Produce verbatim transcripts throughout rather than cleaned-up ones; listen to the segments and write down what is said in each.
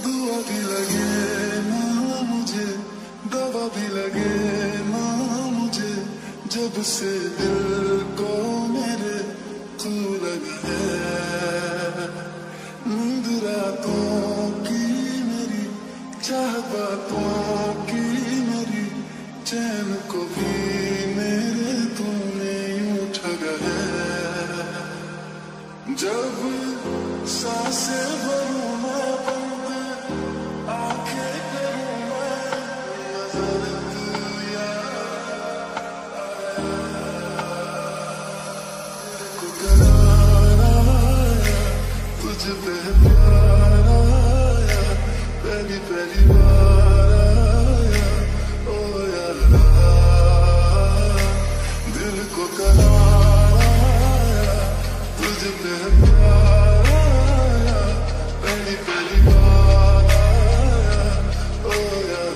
दुआ भी लगे ना मुझे, दवा भी लगे ना मुझे, जब से दिल को मेरे तू लगा है। नींद रातों की मेरी, चाहत बातों की मेरी, चैन को भी मेरे तूने यूं ठगा है। जब सांसें भरूं मैं बंद, आंखें करूं मैं नजर, तू याद को करार आया, तुझ पे प्यार आया, पहली पहली बार आया, ओ यार दिल को करार आया, तुझ पे प्यार आया, पहली पहली बार आया, ओ यार।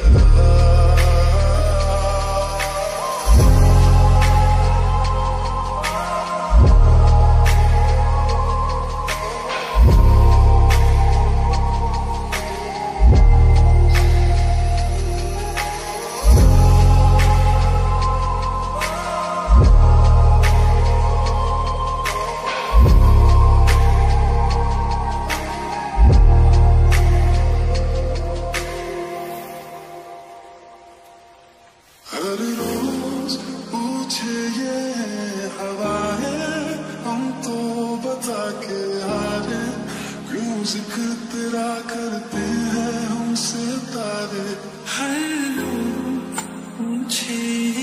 हर रोज पूछे ये हवाएं, हम तो बता के हारे, क्यों जिक्र तेरा करते हैं हमसे तारे। हर रोज पूछे